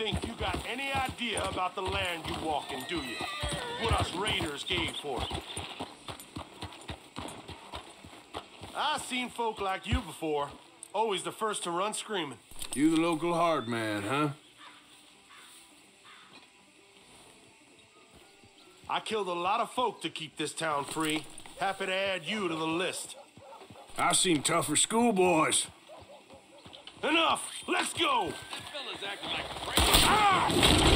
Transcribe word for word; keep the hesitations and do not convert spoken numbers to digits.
think you got any idea about the land you walk in, do you? What us raiders gave for it. I've seen folk like you before. Always the first to run screaming. You the local hard man, huh? I killed a lot of folk to keep this town free. Happy to add you to the list. I've seen tougher schoolboys. Enough! Let's go! That fella's acting like a crazy. Ah!